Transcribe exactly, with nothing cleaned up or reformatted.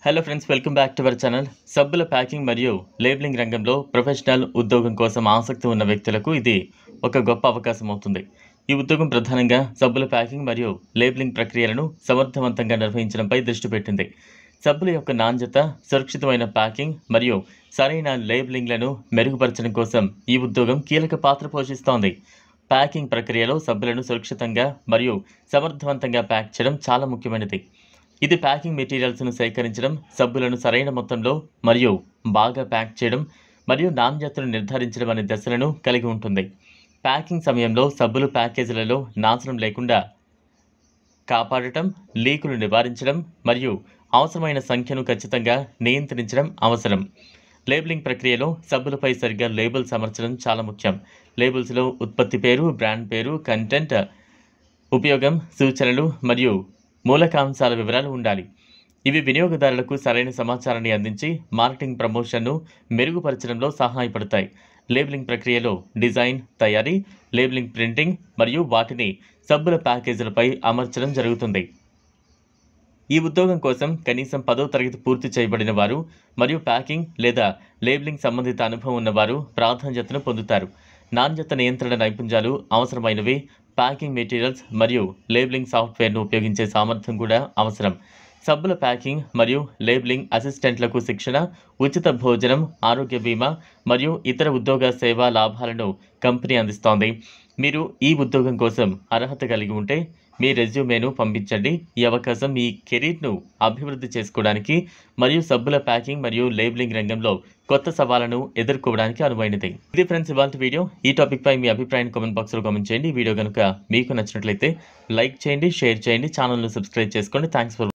Hello friends, welcome back to our channel. సబ్బుల packing మరియు labeling రంగంలో ప్రొఫెషనల్ ఉద్యోగం కోసం ఆసక్తి ఉన్న వ్యక్తులకు ఇది ఒక గొప్ప అవకాశం అవుతుంది. ఈ ఉద్యోగం ప్రధానంగా సబ్బుల ప్యాకింగ్ మరియు లేబులింగ్ ప్రక్రియలను సమర్థవంతంగా నిర్వహించడంపై దృష్టి పెట్టింది. సబ్బుల యొక్క నాణ్యత, సురక్షితమైన ప్యాకింగ్ మరియు సరైన లేబులింగ్లను మెరుగుపరచడం కోసం ఈ ఉద్యోగం కీలక పాత్ర పోషిస్తోంది. ప్యాకింగ్ ప్రక్రియలో సబ్బులను సురక్షితంగా మరియు సమర్థవంతంగా ప్యాక్ చేయడం చాలా ముఖ్యమైనది. ఇది ప్యాకింగ్ మెటీరియల్స్ను సేకరించడం, సబ్బులను సరైన మొత్తంలో మరియు బాగా ప్యాక్ చేయడం మరియు నాణ్యతను నిర్ధారించడం అనే దశలను కలిగి ఉంటుంది. ప్యాకింగ్ సమయంలో సబ్బులు ప్యాకేజీలలో నాశనం లేకుండా కాపాడటం, లీకులు నివారించడం మరియు అవసరమైన సంఖ్యను ఖచ్చితంగా నియంత్రించడం అవసరం. లేబులింగ్ ప్రక్రియలో సబ్బులపై సరిగ్గా లేబుల్స్ అమర్చడం చాలా ముఖ్యం. లేబుల్స్లో ఉత్పత్తి పేరు, బ్రాండ్ పేరు, కంటెంట్, ఉపయోగం, సూచనలు మరియు మూలకాంశాల వివరాలు ఉండాలి. ఇవి వినియోగదారులకు సరైన సమాచారాన్ని అందించి మార్కెటింగ్ ప్రమోషన్ను మెరుగుపరచడంలో సహాయపడతాయి. లేబులింగ్ ప్రక్రియలో డిజైన్, తయారీ, లేబులింగ్, ప్రింటింగ్ మరియు వాటిని సబ్బుల ప్యాకేజీలపై అమర్చడం జరుగుతుంది. ఈ ఉద్యోగం కోసం కనీసం పదో తరగతి పూర్తి చేయబడిన వారు మరియు ప్యాకింగ్ లేదా లేబులింగ్ సంబంధిత అనుభవం ఉన్నవారు ప్రాధాన్యతను పొందుతారు. నాణ్యత నియంత్రణ నైపుణ్యాలు అవసరమైనవి. ప్యాకింగ్ మెటీరియల్స్ మరియు లేబులింగ్ సాఫ్ట్వేర్ను ఉపయోగించే సామర్థ్యం కూడా అవసరం. సబ్బుల ప్యాకింగ్ మరియు లేబులింగ్ అసిస్టెంట్లకు శిక్షణ, ఉచిత భోజనం, ఆరోగ్య బీమా మరియు ఇతర ఉద్యోగ సేవా లాభాలను కంపెనీ అందిస్తోంది. మీరు ఈ ఉద్యోగం కోసం అర్హత కలిగి ఉంటే మీ రెజ్యూమేను పంపించండి. ఈ అవకాశం మీ కెరీర్ను అభివృద్ధి చేసుకోవడానికి మరియు సబ్బుల ప్యాకింగ్ మరియు లేబులింగ్ రంగంలో కొత్త సవాళ్లను ఎదుర్కోవడానికి అనువైనది. ఇది ఫ్రెండ్స్ ఇవాళ వీడియో. ఈ టాపిక్ పై మీ అభిప్రాయాన్ని కామెంట్ బాక్స్లో కామెంట్ చేయండి. ఈ వీడియో కనుక మీకు నచ్చినట్లయితే లైక్ చేయండి, షేర్ చేయండి, ఛానల్ను సబ్స్క్రైబ్ చేసుకోండి. Thanks for